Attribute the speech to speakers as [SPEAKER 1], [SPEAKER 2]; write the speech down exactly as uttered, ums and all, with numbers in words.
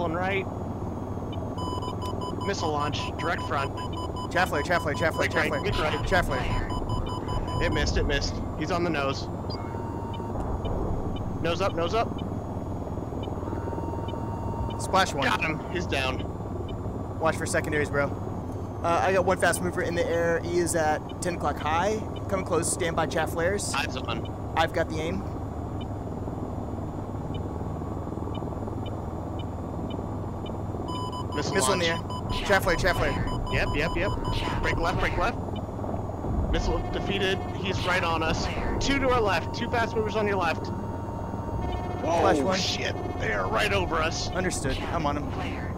[SPEAKER 1] pulling right. Missile launch, direct front.
[SPEAKER 2] Chaff flare, chaff flare, chaff flare, chaff flare,
[SPEAKER 1] Right, right.
[SPEAKER 2] chaff flare.
[SPEAKER 1] It missed, it missed. He's on the nose. Nose up, nose up.
[SPEAKER 2] Splash one.
[SPEAKER 1] Got him. He's down.
[SPEAKER 2] Watch for secondaries, bro. Uh, I got one fast mover in the air. He is at ten o'clock high. Coming close. Stand by chaff flares.
[SPEAKER 1] Eyes on.
[SPEAKER 2] I've got the aim.
[SPEAKER 1] Missile,
[SPEAKER 2] Missile in
[SPEAKER 1] launch.
[SPEAKER 2] the air. Chaff flare, chaff flare.
[SPEAKER 1] Yep, yep, yep. Break left, break left. Missile defeated. He's right on us. Two to our left. Two fast movers on your left. Whoa,
[SPEAKER 2] Flash one.
[SPEAKER 1] shit. They are right over us.
[SPEAKER 2] Understood. I'm on him.